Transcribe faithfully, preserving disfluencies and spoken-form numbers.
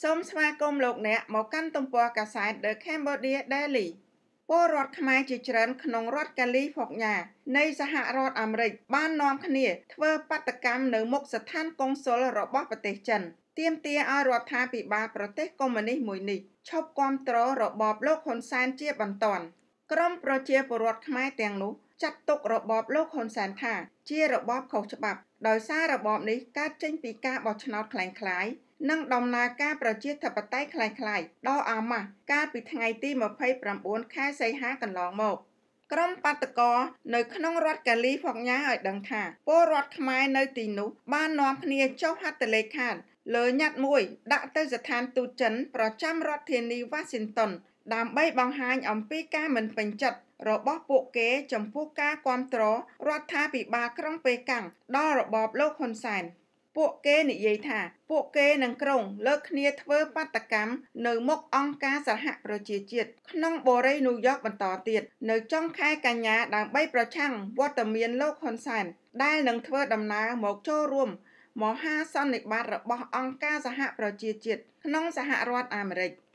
សូមស្វាគមន៍លោកអ្នកមកកាន់ទំព័រកាសែត The Cambodia Daily ពលរដ្ឋខ្មែរជាច្រើនក្នុងរដ្ឋកាលីហ្វ័រញ៉ានៃសហរដ្ឋអាមេរិកបាននាំគ្នាធ្វើបាតកម្មនៅមុខស្ថានកុងស៊ុលរបស់ប្រទេសចិនទាមទារឲ្យរដ្ឋាភិបាលប្រទេសកុម្មុយនីសមួយនេះឈប់គាំទ្ររបបលោកហ៊ុនសែនជាបន្ទាន់ក្រុមប្រជាពលរដ្ឋខ្មែរទាំងនោះចាត់ទុករបបលោកហ៊ុនសែនថាជារបបខុសច្បាប់ដោយសាររបបនេះកើតចេញពីការបោះឆ្នោតคล้ายៗនិងដំណើរការប្រជាធិបតេយ្យคล้ายៗដ៏អាម៉ាស់កាលពីថ្ងៃទីម្ភៃប្រាំបួនខែសីហាកន្លងមកក្រុមបាតកោនៅក្នុងរដ្ឋកាលីហ្វ័រញ៉ាឲ្យដឹងថាពលរដ្ឋខ្មែរនៅទីនោះបាននាំគ្នាចុះហត្ថលេខាលើញត្តិមួយដាក់ទៅស្ថានទូតចិនប្រចាំរដ្ឋធានីវ៉ាស៊ីនតោនដើម្បីបង្ហាញអំពីការមិនពេញចិត្តរបស់ពួកគេចំពោះការគាំទ្ររដ្ឋាភិបាលក្រុងប៉េកាំងដល់របបលោកហ៊ុនសែនពួកគេនិយាយថាពួកគេនឹងក្រុងលើកគ្នាធ្វើបាតកម្មនៅមុខអង្គការសហប្រជាជាតិក្នុងបូរីញូវយ៉កបន្តទៀតនៅចុងខែកញ្ញាដើម្បីប្រឆាំងវត្តមានលោកហ៊ុនសែនដែលនឹងធ្វើដំណើរមកចូលរួមមហាសន្និបាតរបស់អង្គការសហប្រជាជាតិក្នុងសហរដ្ឋអាមេរិក